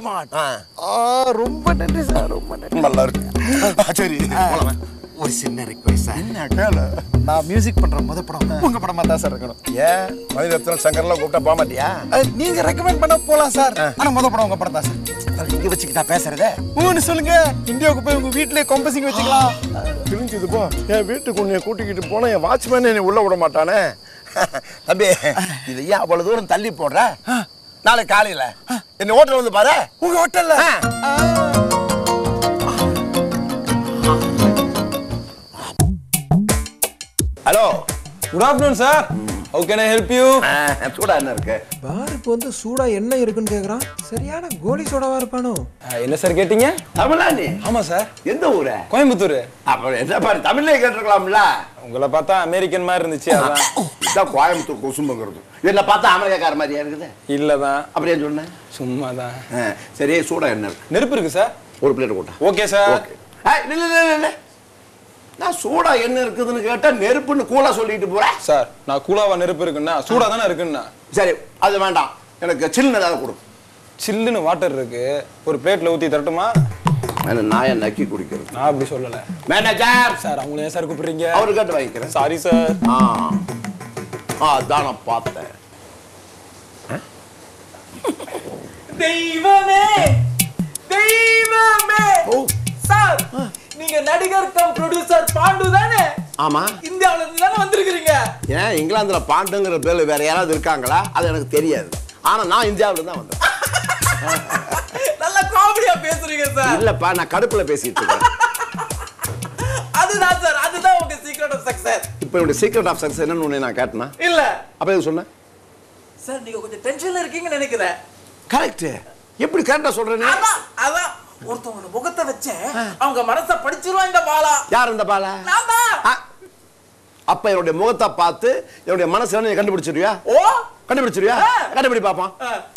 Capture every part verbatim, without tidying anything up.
Come on. ஆ ரொம்ப நன்றி sir, ரொம்ப நன்றி. நல்லா இருக்கு. சரி போலாம். ஒரு சின்ன ரிக்வெஸ்ட் சார். என்ன கேளு. நான் மியூசிக் பண்ற முத படம் உங்க படமா தான் சார் இருக்கணும். ஏன் மணிரத்னம் சங்கர்லாம் கூப்பிட்டா போக மாட்டியா? நீங்க ரெக்கமெண்ட் பண்ண போலாம் சார். ஆனா முத படம் உங்க படம் தான் சார். இங்க வச்சுக்கிட்டா பேசுறதே ஊன்னு சொல்லுங்க. இந்தியாவுக்கு போய் உங்க வீட்லயே கம்பசிங் வச்சுக்கலாம். தெரிஞ்சது போ. என் வீட்டுக்கு உன்னை கூட்டிக்கிட்டு போனா என் வாட்ச்மேன் என்னை உள்ள விட மாட்டானே. தம்பி இது ஏன் அவ்வளவு தூரம் தள்ளி போடுற? நாளை காலையில என்ன ஹோட்டல் வந்து பாரு. உங்க ஹோட்டல்ல? Hello, good afternoon sir. How can I help you? சூடா என்ன இருக்கு? பாருக்கு வந்து சூடா என்ன இருக்குன்னு கேக்குறான். சரியான கோலி சோடாவா இருப்பானோ? என்ன சார் கேட்டீங்க? தமிழா நீ? ஆமா சார். எந்த ஊரு? கோயம்புத்தூர். அப்புறம் என்ன பாரு, தமிழ்லயே கேட்டிருக்கலாம்ல. உங்களை பார்த்தா அமெரிக்கன் மாதிரி இருந்துச்சு. அதான் இதான் கோயம்புத்தூர் குசும்புங்கிறது. என்ன பார்த்தா அமெரிக்காக்கார மாதிரியா இருக்குது? இல்லதான். அப்படியே சொன்னேன். சும்மா தான். சரி, சூடா என்ன இருக்கு? நெருப்பு இருக்கு சார். ஒரு பிளேட் போட்டா. Okay sir. ஓகே. ஏய் இல்ல இல்ல இல்ல. நான் சூடா என்ன இருக்குதுன்னு கேட்டா நெருப்புன்னு கூலா சொல்லிட்டு போறேன். சார் நான் கூலாவா நெருப்பு இருக்குன்னா சூடா தானே இருக்குன்னா. சரி அது வேண்டாம், எனக்கு சில்லுன்னு ஏதாவது கொடு. சில்லுன்னு வாட்டர் இருக்கு, ஒரு பிளேட்ல ஊத்தி தரட்டுமா? நாயை நக்கி குடிக்கிறது. நான் அப்படி சொல்லல மேனேஜர் சார். அவங்கள ஏன் சார் கூப்பிடுறீங்க? அவரு கேட்டு வாங்கிக்கிறேன். Sorry sir. ஆ ஆ அதான் நான் பார்த்தேன். தெய்வமே தெய்வமே. ஓ சார் நீங்க நடிகர் கம் ப்ரொடியூசர் பாண்டு தானே? ஆமா. இந்தியாவுல இருந்து தானே வந்திருக்கீங்க? ஏன் இங்கிலாந்துல பாண்டுங்கிற பேர்ல வேற யாராவது இருக்காங்களா? அது எனக்கு தெரியாது. ஆனா நான் இந்தியாவுல தான் வந்தேன். நல்ல காமெடியா பேசுறீங்க சார். இல்லப்பா, நான் கடுப்புல பேசிட்டு இருக்கேன். அதுதான் சார், அதுதான் உங்க சீக்ரெட் ஆஃப் சக்சஸ். இப்போ என்னோட சீக்ரெட் ஆஃப் சக்சஸ் என்னன்னு உன்னை நான் கேட்டனா? இல்ல. அப்ப எது சொன்ன? சார் நீங்க கொஞ்சம் டென்ஷன்ல இருக்கீங்கன்னு நினைக்கிறேன். கரெக்ட். எப்படி கரெக்டா சொல்றேன்னு? அதான் அதான் ஒருத்தவங்க முகத்தை வச்சே அவங்க மனசை படிச்சிருவா இந்த பாலா. யார் இந்த பாலா? நான் தான். அப்ப என்னுடைய முகத்தை பார்த்து என்னுடைய மனசு என்ன கண்டுபிடிச்சிருவியா? ஓ கண்டுபிடிச்சிருவியா? கண்டுபிடி பாப்போம்.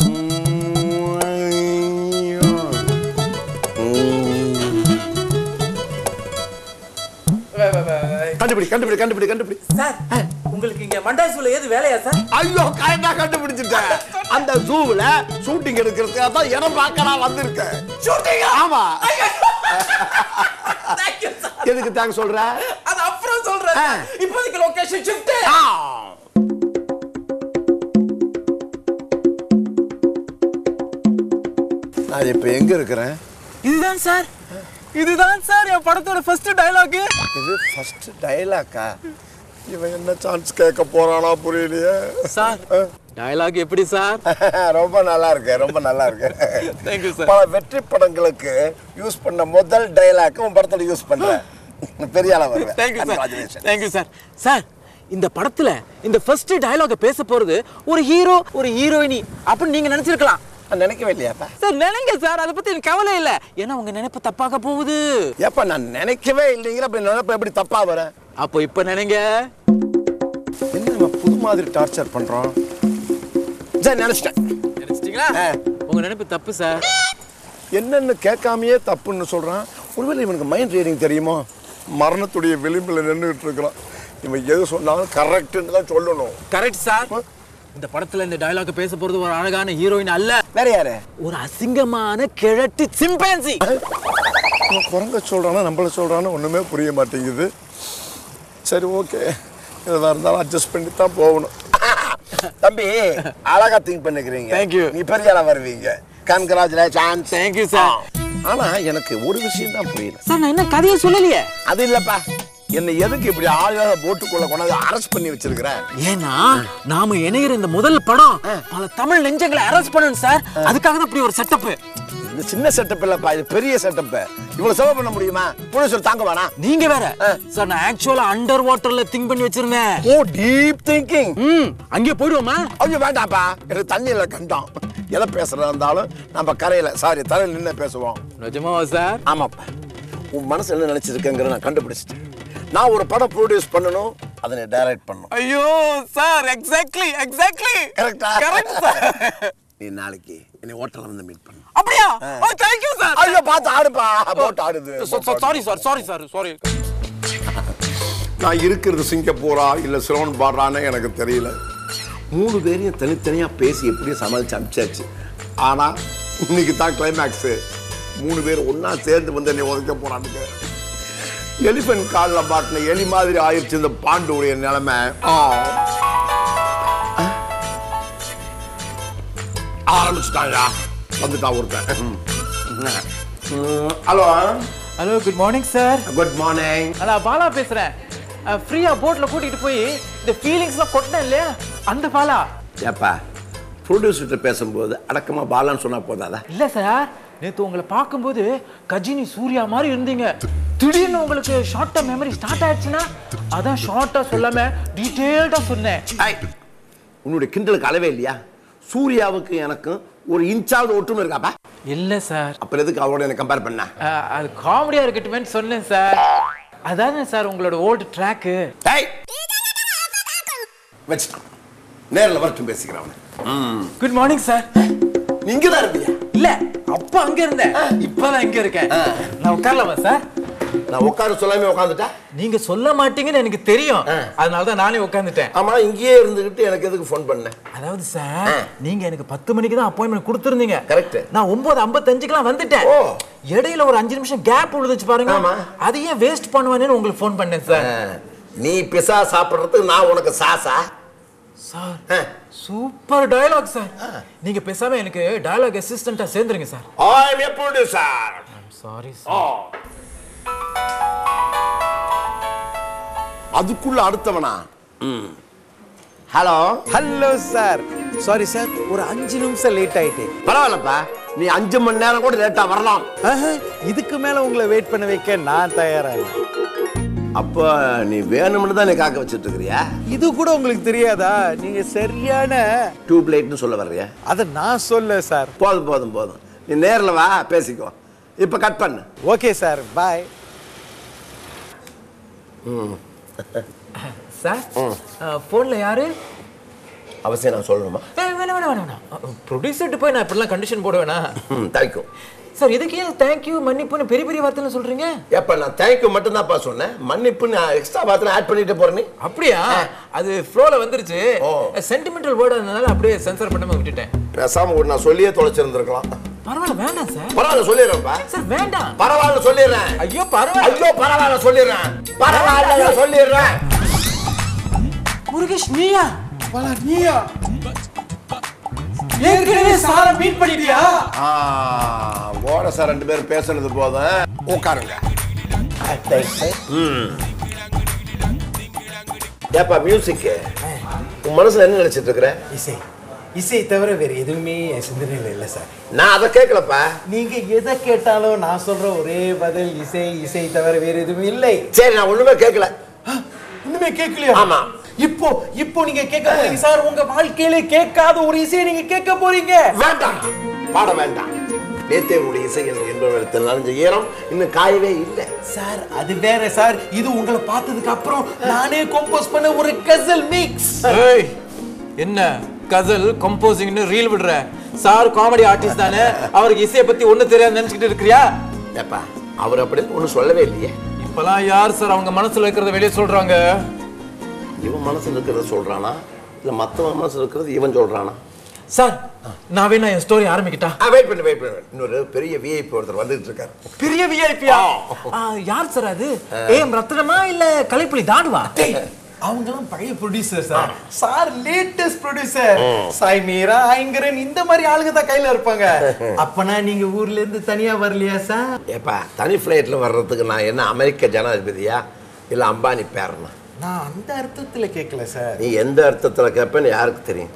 கண்டுபிடி கண்டுபிடி கண்டுபிடி கண்டுபிடி. சார் உங்களுக்கு இங்க மண்டாய் சூல ஏது வேலையா சார்? ஐயோ கரெக்டா கண்டுபிடிச்சிட்டேன். அந்த ஜூல ஷூட்டிங் எடுக்கிறதுக்காக தான் இடம் பார்க்க நான் வந்திருக்கேன். ஷூட்டிங்? ஆமா. Thank you sir. எதுக்கு தேங்க்ஸ் சொல்ற? அது அப்புறம் சொல்றேன். இப்போதைக்கு லொகேஷன் ஷிஃப்ட். நான் இப்ப எங்க இருக்கிறேன்? இதுதான் சார், இதுதான் சார் என் படத்தோட ஃபர்ஸ்ட் டயலாக். இது ஃபர்ஸ்ட் டயலாக்கா? இவன் என்ன சான்ஸ் கேட்க போறானா புரியலையே. சார் டயலாக் எப்படி சார்? ரொம்ப நல்லா இருக்கு, ரொம்ப நல்லா இருக்கு. Thank you sir. பல வெற்றி படங்களுக்கு யூஸ் பண்ண முதல் டயலாக் உன் படத்துல யூஸ் பண்றேன். பெரிய ஆளா வருவேன். Thank you sir. Thank you sir. Sir இந்த படத்துல இந்த ஃபர்ஸ்ட் டயலாக் பேச போறது ஒரு ஹீரோ ஒரு ஹீரோயினி அப்படி நீங்க நினைச்சிருக்கலாம். நினைக்கவே இல்லையாப்பா? சார் நினைங்க சார், அதை பத்தி எனக்கு கவலை இல்ல. ஏன்னா உங்க நினைப்பு தப்பாக போகுது. ஏப்பா நான் நினைக்கவே இல்லைங்கிற அப்ப நினைப்பு எப்படி தப்பா வர? அப்போ இப்ப நினைங்க. என்ன நம்ம புது மாதிரி டார்ச்சர் பண்றோம்? சரி நினைச்சிட்டேன். நினைச்சிட்டீங்களா? உங்க நினைப்பு தப்பு சார். என்னன்னு கேட்காமையே தப்புன்னு சொல்றான். ஒருவேளை இவனுக்கு மைண்ட் ரீடிங் தெரியுமோ? மரணத்துடைய விளிம்பில் நின்றுட்டு இருக்கிறான். இவன் எது சொன்னாலும் கரெக்ட்னு தான் சொல்லணும். Correct sir. இந்த படத்துல இந்த டயலாக் பேச போறது ஒரு அழகான ஹீரோயின் அல்ல. வேற யாரு? ஒரு அசிங்கமான கிழட்டு சிம்பன்சி. குரங்க சொல்றானா நம்மள சொல்றானா ஒண்ணுமே புரிய மாட்டேங்குது. சரி ஓகே, எதா இருந்தாலும் அட்ஜஸ்ட் பண்ணி தான் போகணும். தம்பி அழகா திங்க் பண்ணிக்கிறீங்க. Thank you. நீ பெரிய ஆளா வருவீங்க. கங்க்ராச்சுலேஷன்ஸ். Thank you sir. ஆனா எனக்கு ஒரு விஷயம் தான் புரியல. சார் நான் என்ன கதையை சொல்லலையே. அது இல்லப்பா, என்ன எதுக்கு இப்படி ஆளாத போட்டுக்குள்ள கொண்டாந்து அரெஸ்ட் பண்ணி வச்சிருக்கிற? ஏன்னா நாம இணையிற இந்த முதல் படம் பல தமிழ் நெஞ்சங்களை அரெஸ்ட் பண்ணணும் சார். அதுக்காக தான் இப்படி ஒரு செட்டப். இந்த சின்ன செட்டப் இல்லப்பா, இது பெரிய செட்டப். இவ்வளவு செலவு பண்ண முடியுமா? ப்ரொடியூசர் தாங்க வேணா? நீங்க வேற சார். நான் ஆக்சுவலா அண்டர் வாட்டர்ல திங்க் பண்ணி வச்சிருந்தேன். Oh deep thinking. ம் அங்கே போய்டுவோமா? ஐயோ வேண்டாம்ப்பா, எனக்கு தண்ணியில கண்டம். எதை பேசுறதா இருந்தாலும் நம்ம கரையில சாரி தரையில் நின்று பேசுவோம். நிஜமாவா சார்? ஆமாப்பா, உன் மனசு என்ன நினைச்சிருக்கேங்கிற நான் கண்டுபிடிச்சிட்டேன். நான் ஒரு படம் ப்ரொடியூஸ் பண்ணணும், அதை டைரக்ட் பண்ணணும். ஐயோ சார் எக்ஸாக்ட்லி எக்ஸாக்ட்லி கரெக்ட்டா? Correct sir. நீ நாளைக்கு என்னை ஹோட்டல்ல வந்து மீட் பண்ணு. அப்படியா? Oh thank you sir. ஐயோ பார்த்து ஆடுப்பா, போட் ஆடுது. Sorry sir sorry sir sorry. நான் இருக்கிறது சிங்கப்பூரா இல்ல சிலோன் பாடுறான்னு எனக்கு தெரியல. மூணு பேரையும் தனித்தனியா பேசி எப்படியும் சமாளிச்சு அனுப்பிச்சாச்சு. ஆனா இன்னைக்கு தான் கிளைமேக்ஸு. மூணு பேர் ஒன்னா சேர்ந்து வந்து என்னை உதைக்க போறானுங்க. எலிஃபென்ட் காலில் பாட்டின எலி மாதிரி ஆயிடுச்சு இந்த பாண்டுடைய நிலைமை. ஆரம்பிச்சுட்டாங்க. வந்துட்டா ஒருத்தன். Hello hello, good morning sir. Good morning. நான் பாலா பேசுறேன். ஃப்ரீயா போட்ல கூட்டிட்டு போய் இந்த ஃபீலிங்ஸ்லாம் கொட்டினேன் இல்லையா, அந்த பாலா. ஏப்பா ப்ரொடியூசர்கிட்ட பேசும்போது அடக்கமா பாலான்னு சொன்னா போதாதா? இல்ல சார், நேத்து உங்களை பார்க்கும்போது கஜினி சூர்யா மாதிரி இருந்தீங்க. திடீர்னு உங்களுக்கு ஷார்ட்டா மெமரி ஸ்டார்ட் ஆயிடுச்சுன்னா அதான் ஷார்ட்டா சொல்லாம டீடைல்டா சொன்னேன். உன்னுடைய கிண்டலுக்கு அளவே இல்லையா? சூர்யாவுக்கு எனக்கும் ஒரு இன்ச்சாவது ஒற்றுமை இருக்காப்பா? இல்ல சார். அப்புறம் எதுக்கு அவரோட என்ன கம்பேர் பண்ண? அது காமெடியா இருக்கட்டுமே சொன்னேன் சார். அதானே சார் உங்களோட ஓல்டு ட்ராக்கு. வச்சுட்டான். நேரில் வரட்டும் பேசிக்கிறேன். Good morning sir. நீங்க தான் இருப்பீங்க? இல்ல, அப்ப அங்க இருந்தேன், இப்பதான் இங்க இருக்கேன். நான் உட்காரலாமா சார்? நான் உட்கார சொல்லாம உட்காந்துட்டேன். நீங்க சொல்ல மாட்டீங்கன்னு எனக்கு தெரியும், அதனாலதான் நானே உட்காந்துட்டேன். ஆமா, இங்கேயே இருந்துகிட்டு எனக்கு எதுக்கு ஃபோன் பண்ண? அதாவது சார், நீங்க எனக்கு பத்து மணிக்கு தான் அப்பாயின்மெண்ட் கொடுத்துருந்தீங்க. கரெக்ட். நான் ஒன்பது ஐம்பத்தஞ்சுக்கெல்லாம் வந்துட்டேன். இடையில ஒரு அஞ்சு நிமிஷம் கேப் விழுந்துச்சு பாருங்க. அதையே வேஸ்ட் பண்ணுவானேன்னு உங்களுக்கு ஃபோன் பண்ணேன் சார். நீ பிசா சாப்பிடுறதுக்கு நான் உனக்கு சாசா? Sir super dialogue sir. நீங்க பேசாம எனக்கு டயலாக் அசிஸ்டன்ட்டா சேர்ந்துருங்க sir. I am a producer. Sorry sir. அதுக்குள்ள அடுத்தவனா? Hello hello sir. Sorry sir, ஒரு அஞ்சு நிமிஷம் லேட் ஆயிட்டு. பரவாயில்லப்பா, நீ அஞ்சு மணி நேரம் கூட லேட்டா வரலாம். இதுக்கு மேல உங்களை வெயிட் பண்ண வைக்க நான் தயாரா இல்லை. அப்ப நீ வேணும்னு தான் நீ காக்க வச்சுட்டு இருக்கிறியா? இது கூட உங்களுக்கு தெரியாதா? நீங்க சரியான டியூப் லைட்னு சொல்ல வர்றியா? அத நான் சொல்ல சார். போதும் போதும் போதும், நீ நேர்ல வா, பேசிக்கோ. இப்ப கட் பண்ணு. ஓகே சார், பாய். சார் போன்ல யாரு? அவசியம் நான் சொல்லணுமா? வேணாம் வேணாம் வேணாம். ப்ரொடியூசர்ட்டு போய் நான் இப்படிலாம் கண்டிஷன் போட வேணாம். Thank you sir. இதுக்கு ஏன் தேங்க்யூ மன்னிப்புன்னு பெரிய பெரிய வார்த்தைன்னு சொல்றீங்க? எப்ப நான் தேங்க்யூ மட்டும் தான்ப்பா சொன்னேன். மன்னிப்பு நான் எக்ஸ்ட்ரா வார்த்தை ஆட் பண்ணிட்டு போறேன். அப்படியா? அது ஃப்ளோல வந்துருச்சு. சென்டிமெண்டல் வேர்ட் அதனால அப்படியே சென்சார் பண்ணாம விட்டுட்டேன். பேசாம ஒரு நான் சொல்லியே தொலைச்சிருந்திருக்கலாம். பரவாயில்ல, வேண்டாம் சார். பரவாயில்ல சொல்லிடுறேன்ப்பா. சார் வேண்டாம். பரவாயில்ல சொல்லிடுறேன். ஐயோ பரவாயில்ல. ஐயோ பரவாயில்ல சொல்லிடுறேன். பரவாயில்ல சொல்லிடுறேன். முருகேஷ் நீயா? பாலா நீயா? ஏற்கனவே சார மீட் பண்ணிட்டியா? ஓட சார், ரெண்டு பேரும் பேசுனது போதும், உட்காருங்க. ஏப்பா மியூசிக், உன் மனசுல என்ன நினைச்சிட்டு இருக்கிற? இசை. இசை தவிர வேற எதுவுமே சிந்தனையில் இல்லை சார். நான் அதை கேட்கலப்பா. நீங்க எதை கேட்டாலும் நான் சொல்ற ஒரே பதில் இசை. இசை தவிர வேற எதுவும் இல்லை. சரி, நான் ஒண்ணுமே கேட்கல. ஒண்ணுமே கேட்கலையா? ஆமா. இப்போ இப்போ நீங்க கேட்க போறீங்க சார். உங்க வாழ்க்கையிலே கேட்காத ஒரு இசையை நீங்க கேட்க போறீங்க. வேண்டாம், பாட வேண்டாம். நேத்தே உடைய இசை என்று என்பவர்கள் நனைஞ்ச ஈரம் இன்னும் காயவே இல்லை சார். அது வேற சார். இது உங்களை பார்த்ததுக்கு அப்புறம் நானே கம்போஸ் பண்ண ஒரு கசல் மிக்ஸ். என்ன கசல் கம்போசிங்னு ரீல் விடுற? சார் காமெடி ஆர்டிஸ்ட் தானே, அவருக்கு இசையை பத்தி ஒண்ணு தெரியாது நினைச்சுக்கிட்டு இருக்கிறியா? ஏப்பா அவர் அப்படி ஒன்றும் சொல்லவே இல்லையே. இப்பெல்லாம் யார் சார் அவங்க மனசுல இருக்கிறத வெளியே சொல்றாங்க? இவன் மனசுல இருக்கிறத சொல்றானா இல்ல மத்தவன் மனசுல இருக்கிறது இவன் சொல்றானா? சார் நான் வேணா என் ஸ்டோரி ஆரம்பிக்கிட்டா? வெயிட் பண்ணு வெயிட் பண்ணு. இன்னொரு பெரிய விஐபி ஒருத்தர் வந்துட்டு இருக்காரு. பெரிய விஐபியா? யார் சார் அது? ஏம் ரத்னமா இல்ல கலைப்புலி தாடுவா? அவங்கலாம் பழைய producer sir. Sir latest producer. Sai Meera, Ayngaran இந்த மாதிரி ஆளுங்க தான் கையில இருப்பாங்க. அப்பனா நீங்க ஊர்ல இருந்து தனியா வரலையா சார்? ஏப்பா தனி ஃபிளைட்ல வர்றதுக்கு நான் என்ன அமெரிக்க ஜனாதிபதியா இல்ல அம்பானி பேரனா? நான் அந்த அர்த்தத்துல கேட்கல சார். நீ எந்த அர்த்தத்துல கேட்பேன்னு யாருக்கு தெரியும்?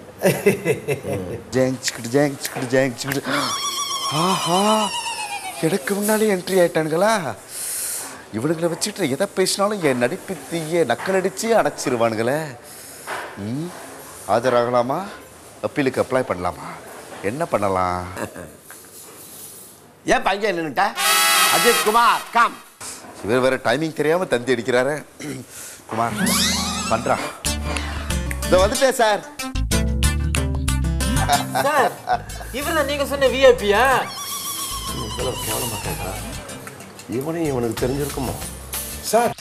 ஆஹா, எனக்கு முன்னாலே என்ட்ரி ஆயிட்டானுங்களா? இவனுங்களை வச்சுட்டு எதை பேசினாலும் என் நடிப்பித்திய நக்கலடிச்சு அடைச்சிருவானுங்களே. ம் ஆஜராகலாமா? அப்பீலுக்கு அப்ளை பண்ணலாமா? என்ன பண்ணலாம்? ஏன் பையன் நின்னுட்ட? அஜித் குமார் கம். இவர் வேற டைமிங் தெரியாம தந்தி அடிக்கிறாரு. குமார் பண்றா. இந்த வந்துட்டேன் சார். சார் இவர்தான் நீங்க சொன்ன விஐபியா? இவனையும் இவனுக்கு தெரிஞ்சிருக்குமோ சார்?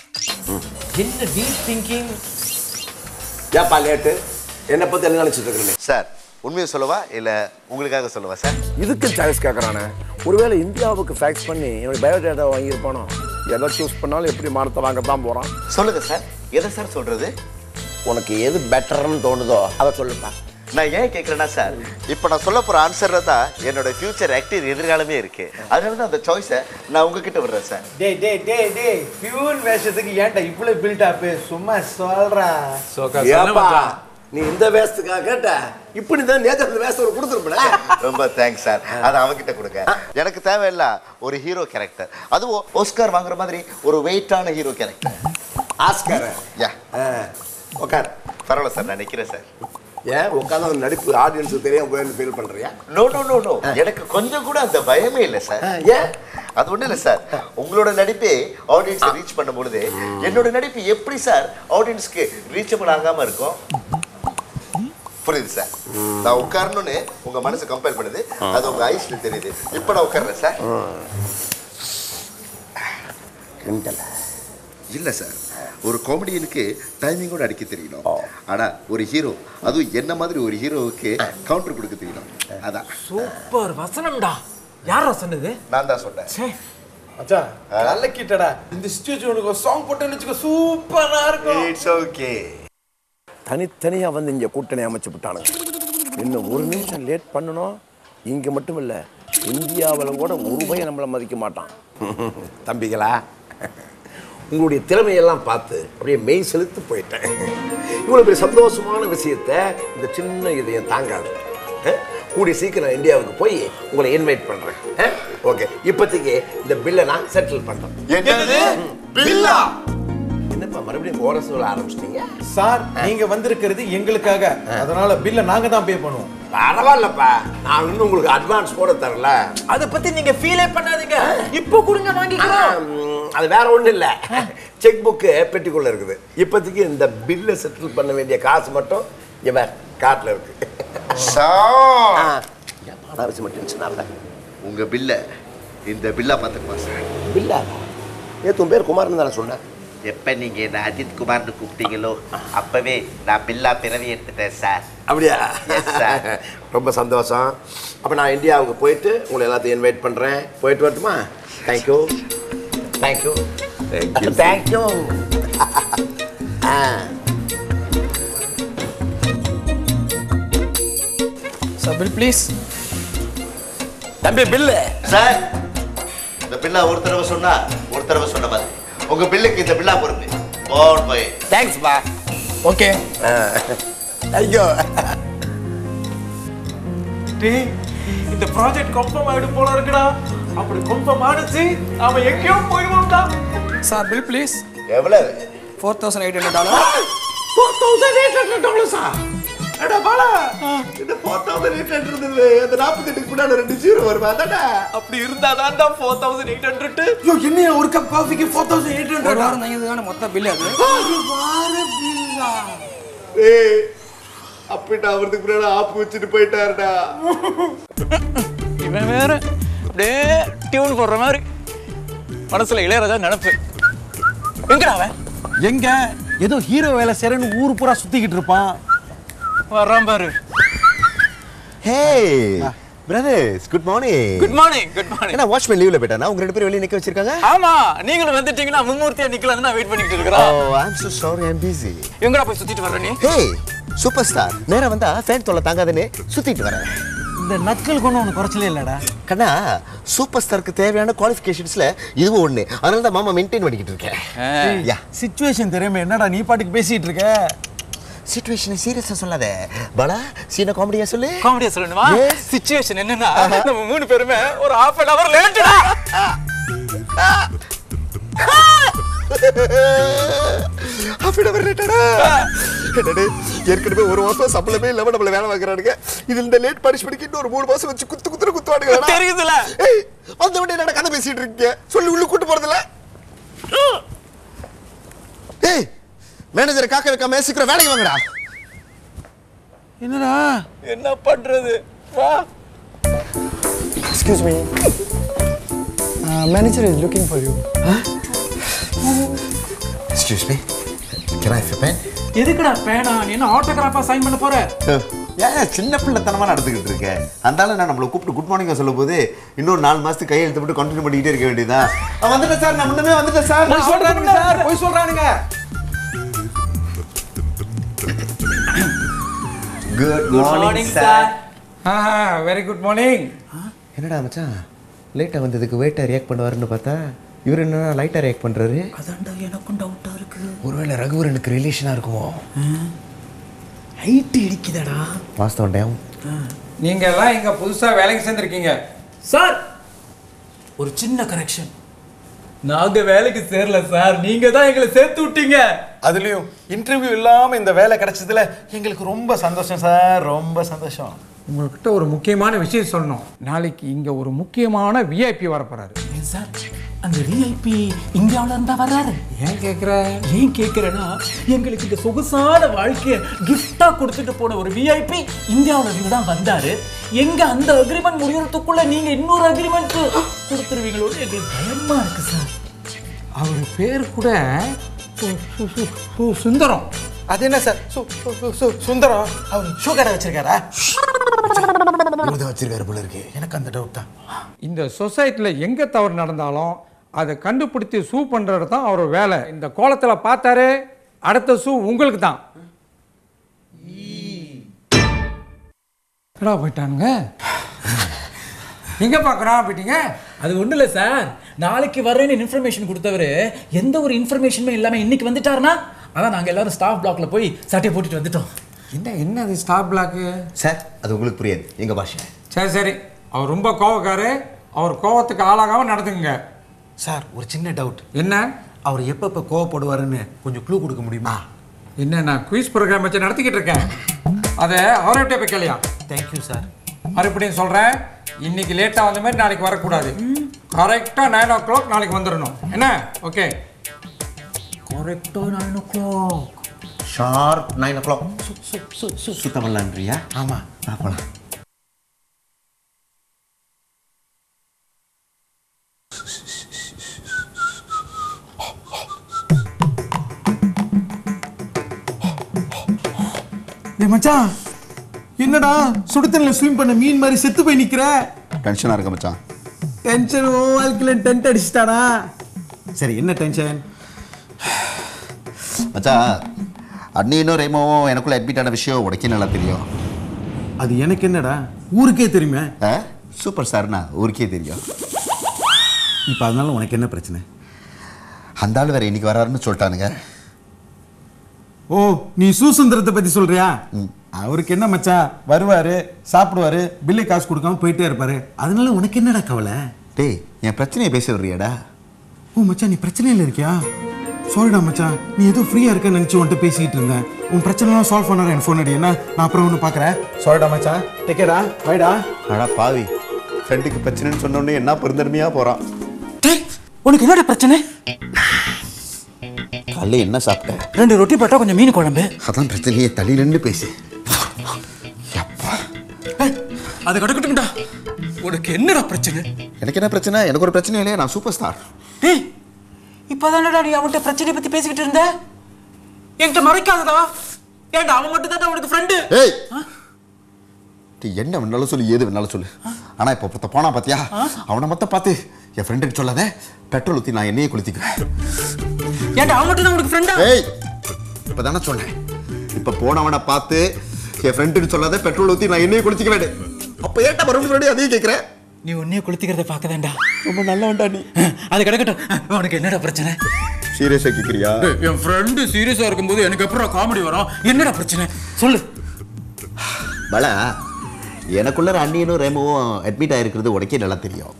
என்ன டீப் திங்கிங். ஏப்பா லேட்டு? என்னை பத்தி என்ன நினைச்சிட்டு இருக்கிறீங்க? சார் உண்மையை சொல்லவா இல்லை உங்களுக்காக சொல்லவா சார்? இதுக்கு சாய்ஸ் கேட்குறானே. ஒருவேளை இந்தியாவுக்கு ஃபேக்ஸ் பண்ணி என்னோட பயோடேட்டா வாங்கியிருப்பானோ? எதை சூஸ் பண்ணாலும் எப்படி மானத்தை வாங்க தான் போகிறான். சொல்லுங்க சார், எதை சார் சொல்றது? உனக்கு எது பெட்டர்னு தோணுதோ அதை சொல்லுப்பா. நான் ஏன் கேட்குறேன்னா சார், இப்போ நான் சொல்ல போகிற ஆன்சரில் தான் என்னோட ஃபியூச்சர் ஆக்டிவ் எதிர்காலமே இருக்கு. அதனால தான் அந்த சாய்ஸை நான் உங்ககிட்ட விடுறேன் சார். டே டே டே டே பியூன் வேஷத்துக்கு ஏன்டா இவ்வளோ பில்டப்? சும்மா சொல்றா. நீ இந்த வேஷத்துக்காக கேட்ட, இப்படி தான் நேற்று அந்த வேஷத்தை கொடுத்துருப்பேன். ரொம்ப தேங்க்ஸ் சார். அதை அவகிட்ட கொடுங்க. எனக்கு தேவையில்ல ஒரு ஹீரோ கேரக்டர், அதுவும் ஆஸ்கார் வாங்குற மாதிரி ஒரு வெயிட்டான ஹீரோ கேரக்டர். ஆஸ்கார்? யா உட்கார். பரவாயில்ல சார், நான் நிற்கிறேன் சார். ஏன் உட்காந்து அந்த நடிப்பு ஆடியன்ஸுக்கு தெரியாம போய் ஃபீல் பண்றியா? நோ நோ நோ நோ எனக்கு கொஞ்சம் கூட அந்த பயமே இல்லை சார். ஏன்? அது ஒன்றும் இல்லை சார், உங்களோட நடிப்பே ஆடியன்ஸை ரீச் பண்ணும் பொழுது என்னோட நடிப்பு எப்படி சார் ஆடியன்ஸ்க்கு ரீச்சபிள் ஆகாம இருக்கும்? புரியுது சார். நான் உட்காரணும்னு உங்க மனசு கம்பேர் பண்ணுது, அது உங்க ஐஸ்ல தெரியுது. இப்போ நான் உட்கார்றேன் சார். இல்லை சார், ஒரு காமெடியனுக்கு டைமிங்கோட அடிக்க தெரியணும். ஆனா ஒரு ஹீரோ, அதுவும் என்ன மாதிரி ஒரு ஹீரோவுக்கு கவுண்டர் கொடுக்க தெரியணும். அதான் சூப்பர் வசனம்டா. யாரா சொன்னது? நான் தான் சொன்னேன். சே அச்சா கலக்கிட்டடா. இந்த சிச்சுவேஷனுக்கு ஒரு சாங் போட்டேன்னு வச்சுக்கோ, சூப்பரா இருக்கும். It's okay. தனித்தனியாக வந்து இங்கே கூட்டணி அமைச்சு விட்டானுங்க. இன்னும் ஒரு நிமிஷம் லேட் பண்ணணும். இங்கே மட்டும் இல்லை, இந்தியாவில் கூட ஒரு பையன் நம்மளை மதிக்க மாட்டான். தம்பிகளா, உங்களுடைய திறமையெல்லாம் பார்த்து அப்படியே மெய் செலுத்து போயிட்டேன். இவ்வளோ பெரிய சந்தோஷமான விஷயத்த இந்த சின்ன இதயம் தாங்காது. கூடிய சீக்கிரம் நான் இந்தியாவுக்கு போய் உங்களை இன்வைட் பண்ணுறேன். ஓகே, இப்போதைக்கு இந்த பில்லை நான் செட்டில் பண்ணுறேன். என்னது பில்லா? என்னப்பா மறுபடியும் கோரஸ் சொல்ல ஆரம்பிச்சிட்டீங்க? சார், நீங்க வந்திருக்கிறது எங்களுக்காக, அதனால பில்லை நாங்க தான் பே பண்ணுவோம். பரவாயில்லப்பா, நான் இன்னும் உங்களுக்கு அட்வான்ஸ் போட தரல. அத பத்தி நீங்க ஃபீலே பண்ணாதீங்க. இப்போ கொடுங்க, வாங்கிக்கலாம். அது வேற ஒண்ணும் இல்ல, செக் புக்கு பெட்டிக்குள்ள இருக்குது. இப்போதைக்கு இந்த பில்லை செட்டில் பண்ண வேண்டிய காசு மட்டும் இவர் கார்ட்ல இருக்கு. அவசியம் மட்டும் உங்க பில்ல இந்த பில்லா பார்த்துக்குமா சார்? பில்லா? நேற்று உன் பேர் குமார்னு தானே சொன்னேன். எப்போ நீங்கள் என்ன அஜித் குமார்னு கூப்பிட்டீங்களோ அப்போவே நான் பில்லா பிறவி எடுத்துட்டேன் சார். அப்படியா? சார் ரொம்ப சந்தோஷம். அப்போ நான் இந்தியாவுக்கு போயிட்டு உங்களை எல்லாத்தையும் இன்வைட் பண்ணுறேன். போயிட்டு வரட்டுமா? Thank you thank you thank you. ஆ சபில் ப்ளீஸ். தம்பி பில்லு. சார், இந்த பில்லா ஒரு தடவை சொன்னா ஒரு தடவை சொன்ன மாதிரி உங்க பில்லுக்கு இந்த பில்லா பொறுப்பு. போன் போய் தேங்க்ஸ் பா. ஓகே. ஐயோ, டேய், இந்த ப்ராஜெக்ட் கன்ஃபார்ம் ஆயிடு போல இருக்குடா. அப்படி கன்ஃபார்ம் ஆனச்சு நாம எங்கேயோ போய்டுவோம்டா. Sir bill please. எவ்வளவு? Four thousand eight hundred dollar. Four thousand eight hundred டாலர்ஸா? அடா பாலா, இந்த ஃபோர் தௌசண்ட் எயிட் ஹண்ட்ரட் அந்த நாற்பத்தெட்டுக்கு முன்னாடி ரெண்டு ஜீரோ வருமா? அதாடா. அப்படி இருந்தாதான்டா ஃபோர் தௌசண்ட் எயிட் ஹண்ட்ரட். ஐயோ, என்ன ஒரு கப் காஃபிக்கு ஃபோர் தௌசண்ட் எயிட் ஒரு ஹண்ட்ரட்? வாரம் தங்கியதுக்கான மொத்த பில் அது. ஏய், அப்பிட்டா அவருக்கு முன்னாடி ஆப்பு வச்சுட்டு போயிட்டாருடா. இவன் வேற அப்படியே டியூன் போடுற மாதிரி மனசுல இளையராஜா நினைப்பு. எங்கடா அவன்? எங்க ஏதோ ஹீரோ வேலை செய்றேன்னு ஊர் பூரா சுத்திக்கிட்டு இருப்பான். வர்றான் பாரு. Hey, brothers, good morning. Good morning. Good morning. என்ன வாட்ச்மேன் லீவ்ல போயிட்டானா? உங்க ரெண்டு பேரும் வெளிய நிக்க வச்சிருக்காங்க? ஆமா, நீங்களும் வந்துட்டீங்கன்னா மும்மூர்த்தியா நிக்கலாம்னு நான் வெயிட் பண்ணிட்டு இருக்கறேன். Oh, I'm so sorry, I'm busy. எங்கடா போய் சுத்திட்டு வர்ற நீ? Hey, super star. நேரா வந்தா ஃபேன் தொல்லை தாங்காதேன்னு சுத்திட்டு வரேன். இந்த நக்கல் கொண்டு ஒன்று குறைச்சலே இல்லடா. கண்ணா, சூப்பர் ஸ்டாருக்கு தேவையான குவாலிஃபிகேஷன்ஸ்ல இதுவும் ஒண்ணு. அதனால தான் மாமா மெயின்டைன் பண்ணிக்கிட்டு இருக்கேன். யா, சிச்சுவேஷன் தெரியாம என்னடா நீ பாட்டுக்கு பேசிட்டு இருக்க? சிச்சுவேஷனை சீரியஸா சொல்லாத. பாலா, சீன காமெடியா சொல்லு. காமெடியா சொல்லணுமா? Yes. சிச்சுவேஷன் என்னன்னா, நம்ம மூணு பேருமே ஒரு half an hour லேட்டடா. அப்படியே வரட்டடா. என்னடே, ஏற்கனவே ஒரு மாசம் சம்பளமே இல்லாம நம்மள வேலை வாங்குறானுங்க. இதுல இந்த லேட் பனிஷ்மென்ட்க்கு இன்னும் ஒரு மூணு மாசம் வச்சு குத்து குத்துற குத்துவானுங்க. தெரியுதுல? ஏய், அந்த வண்டி என்னடா கதை பேசிட்டு இருக்கீங்க? சொல்லி உள்ள கூட்டி போறதுல. ஏய், மேனேஜரை காக்க வைக்காம சீக்கிரம் வேலைக்கு வாங்கடா. என்னடா? என்ன பண்றது? வா. Excuse me. Uh, manager is looking for you. Excuse me. Can I have a pen? எதுக்குடா பேனா? நீ என்ன ஆட்டோகிராஃபா சைன் பண்ண போற? ஏன் சின்ன பிள்ளைத்தனமாக நடந்துக்கிட்டு இருக்கேன் அந்தாலும் நான் நம்மளை கூப்பிட்டு குட் மார்னிங் சொல்லும் போது இன்னொரு நாலு மாதத்துக்கு கையெழுத்து போட்டு கண்டினியூ பண்ணிக்கிட்டே இருக்க வேண்டியதான். வந்துட்டேன் சார், நான் முன்னமே வந்துட்டேன் சார். போய் சொல்றானுங்க சார், போய் சொல்றானுங்க. Good morning sir. Very good morning. என்னடா மச்சான் லேட்டாக வந்ததுக்கு வெயிட்டாக ரியாக்ட் பண்ணுவாருன்னு பார்த்தா இவர் என்ன லைட்டாக ரியாக்ட் பண்ணுறாரு. அதான்டா எனக்கும் டவுட்டா இருக்கு. ஒருவேளை ரகுவரனுக்கு ரிலேஷனாக இருக்குமோ? ஹைட் இடிக்குதடா. வாஸ்தவம் டேம். நீங்க எல்லாம் இங்க புதுசா வேலைக்கு சேர்ந்துருக்கீங்க சார் ஒரு சின்ன கரெக்ஷன். நாங்க வேலைக்கு சேரல சார், நீங்க தான் எங்களை சேர்த்து விட்டீங்க. அதுலயும் இன்டர்வியூ இல்லாம இந்த வேலை கிடைச்சதுல எங்களுக்கு ரொம்ப சந்தோஷம் சார், ரொம்ப சந்தோஷம். உங்ககிட்ட ஒரு முக்கியமான விஷயம் சொல்லணும். நாளைக்கு இங்க ஒரு முக்கியமான விஐபி வர போறாரு. சார் அந்த விஐபி இந்தியாவில இருந்தா வர்றாரு. ஏன் கேக்குற? ஏன் கேக்குறேன்னா எங்களுக்கு இந்த சொகுசான வாழ்க்கையை கிஃப்டா கொடுத்துட்டு போன ஒரு விஐபி இந்தியாவில இருந்து தான் வந்தாரு. எங்க அந்த அக்ரிமெண்ட் முடியறதுக்குள்ள நீங்க இன்னொரு அக்ரிமெண்ட் கொடுத்துருவீங்களோட எங்களுக்கு பயமா இருக்கு சார். அவர் பேர் கூட சு- சு- சு- சு- சுந்தரம். அது என்ன சார் சு- சு- சு- சு- சுந்தரம் அவர் ஷூ கடை வச்சிருக்காரா? இவர்தான் வச்சிருக்காரு போல இருக்கு. எனக்கு அந்த டவுட் தான். இந்த சொசைட்டில எங்க தவறு நடந்தாலும் அதை கண்டுபிடிச்சு சூ பண்றது தான் அவர் வேலை. இந்த கோலத்துல பார்த்தாரு அடுத்த சூ உங்களுக்கு தான். எடா போயிட்டானுங்க. எங்க பார்க்கறோம் போயிட்டீங்க? அது ஒண்ணு இல்ல சார், நாளைக்கு வர்றேன்னு இன்ஃபர்மேஷன் கொடுத்தவரு எந்த ஒரு இன்ஃபர்மேஷனுமே இல்லாம இன்னைக்கு வந்துட்டாருன்னா அதான் நாங்க எல்லாரும் ஸ்டாஃப் பிளாக்ல போய் சட்டையை போட்டுட்டு வந்துட்டோம். என்ன என்ன அது ஸ்டாப் பிளாக்கு? சார் அது உங்களுக்கு புரியாது எங்க பாஷை. சரி சரி, அவர் ரொம்ப கோவக்காரு. அவர் கோவத்துக்கு ஆளாகாம நடந்துங்க. சார் ஒரு சின்ன டவுட். என்ன? அவர் எப்பப்ப கோவப்படுவாருன்னு கொஞ்சம் க்ளூ கொடுக்க முடியுமா? என்ன நான் குயிஸ் ப்ரோக்ராம் வச்சு நடத்திக்கிட்டு இருக்கேன். அதை அவர்கிட்ட போய் கேளியா? Thank you sir. மறுபடியும் சொல்கிறேன், இன்னைக்கு லேட்டாக வந்த மாதிரி நாளைக்கு வரக்கூடாது. கரெக்டாக நைன் ஓ கிளாக் நாளைக்கு வந்துடணும். என்ன? ஓகே. கரெக்டா nine o'clock sharp nine o'clock சுத்தம் பண்ணலான்றியா? ஆமா பார்க்கலாம். டேய் மச்சான், என்னடா சுடுதண்ணில ஸ்விம் பண்ண மீன் மாதிரி செத்து போய் நிக்கிற? டென்ஷனாக இருக்க மச்சான். டென்ஷன் ஓ வாழ்க்கையில டென்ட் அடிச்சிட்டானா? சரி என்ன டென்ஷன்? மச்சான் அண்ணியும் ரேமோவும் எனக்குள்ள அட்மிட் ஆன விஷயம் உடைக்க நல்லா தெரியும். அது எனக்கு என்னடா ஊருக்கே தெரியுமே. ஆ சூப்பர் சார்னா ஊருக்கே தெரியும். இப்போ அதனால உனக்கு என்ன பிரச்சனை? அந்த ஆள் வேற இன்னைக்கு வராருன்னு சொல்லிட்டானுங்க. ஓ நீ சுசுந்தரத்தை பத்தி சொல்றியா? அவருக்கு என்ன மச்சான், வருவாரு சாப்பிடுவாரு பில்லு காசு கொடுக்காம போயிட்டே இருப்பாரு. அதனால உனக்கு என்னடா கவலை? டேய் என் பிரச்சனையை பேச வர்றியாடா? ஓ மச்சான் நீ பிரச்சனையில் இருக்கியா? சாரிடா மச்சான், நீ ஏதோ ஃப்ரீயா இருக்க நினைச்சு உன்கிட்ட பேசிக்கிட்டு இருந்தேன். உன் பிரச்சனைலாம் சால்வ் பண்ணாரு என் ஃபோன் அடி. என்ன நான் அப்புறம் ஒன்று பார்க்குறேன். சாரிடா மச்சான், டேக்கேடா வைடா. அடா பாவி, ஃப்ரெண்டுக்கு பிரச்சனைன்னு சொன்ன உடனே என்ன பெருந்தன்மையாக போகிறான். டேய் உனக்கு என்னடா பிரச்சனை? காலைல என்ன சாப்பிட்டேன்? ரெண்டு ரொட்டி பட்டா கொஞ்சம் மீன் குழம்பு. அதான் பிரச்சனையே, தள்ளி நின்று பேசு. அப்பா அது கிடக்கட்டும்டா. உனக்கு என்னடா பிரச்சனை? எனக்கு என்ன பிரச்சனை? எனக்கு ஒரு பிரச்சனை இல்லையா, நான் சூப்பர் ஸ்டார். டேய் இப்பதானடா நீ அவன்கிட்ட பிரச்சனையை பத்தி பேசிக்கிட்டு இருந்த. என்கிட்ட மறைக்காதடா. ஏன்டா அவன் மட்டும் தான் உனக்கு ஃப்ரெண்டு. ஏய் நீ என்ன வேணாலும் சொல்லு, ஏது வேணாலும் சொல்லு. ஆனால் இப்போ ஒருத்த போனா பார்த்தியா, அவனை மொத்தம் பார்த்து என் ஃப்ரெண்டுக்கு சொல்லாத, பெட்ரோல் ஊற்றி நான் என்னையே குளித்திக்குவேன். ஏன்டா அவன் மட்டும் தான் உனக்கு ஃப்ரெண்டா? ஏய் இப்போ தானே சொன்னேன். இப்போ போனவனை பார்த்து என் ஃப்ரெண்டுன்னு சொல்லாத, பெட்ரோல் ஊற்றி நான் என்னையே குளிச்சிக்க வேண்டு. அப்போ ஏன்டா மறுபடியும் அதையும் கேட்குறேன்? நீ உன்னையே குளித்துக்கிறத பார்க்கதான்டா. ரொம்ப நல்லவன்டா நீ. அது கிடக்கட்டும். உனக்கு என்னடா பிரச்சனை? சீரியஸாக கேட்குறியா? என் ஃப்ரெண்டு சீரியஸா இருக்கும்போது எனக்கு எப்பறம் காமெடி வரும்? என்னடா பிரச்சனை சொல்லு. பலா எனக்குள்ள அண்ணியனும் ரேமுவும் அட்மிட் ஆகிருக்கிறது உனக்கே நல்லா தெரியும்.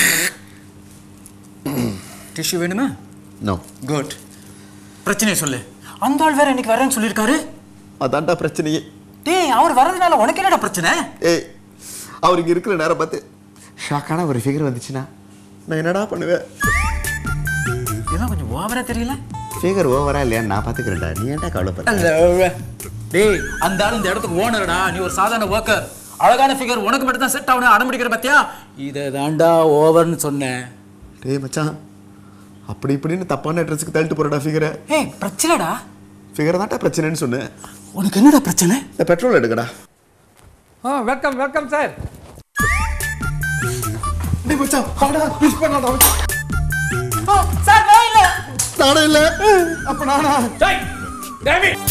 டிஷ்யூ வேணுமா? நோ. குட். பிரச்சனையை சொல்லு. அந்த ஆள் வேற இன்னைக்கு வரேன்னு சொல்லியிருக்காரு. அதான்டா பிரச்சனையே. டேய் அவர் வரதுனால உனக்கு என்னடா பிரச்சனை? ஏய் அவருக்கு இருக்கிற நேரம் பார்த்து ஷாக்கான ஒரு ஃபிகர் வந்துச்சுன்னா நான் என்னடா பண்ணுவேன்? இதெல்லாம் கொஞ்சம் ஓவரா தெரியல. ஃபிகர் ஓவரா இல்லையா நான் பார்த்துக்கிறேன்டா, நீ ஏன்டா கவலைப்படுற? டேய் அந்த ஆள் இந்த இடத்துக்கு ஓனர்டா, நீ ஒரு சாதாரண ஒர்க்கர். அழகான ஃபிகர் உனக்கு மட்டும் தான் செட் ஆகணும் அடம்பிடிக்கிற பத்தியா? இதை தாண்டா ஓவர்னு சொன்னேன். டேய் மச்சான், அப்படி இப்படின்னு தப்பான ட்ரெஸ்ஸுக்கு தள்ளிட்டு போறடா ஃபிகரை. ஏய் பிரச்சனைடா. ஃபிகர் தான்டா பிரச்சனைன்னு சொன்னேன். உனக்கு என்னடா பிரச்சனை? இந்த பெட்ரோல் எடுக்கடா. Ah welcome welcome sir. டேய் மச்சான் வாடா மிஸ் பண்ணாத. சார் நான் இல்ல. நானே இல்ல. அப்ப நானா? டேய் டேவிட்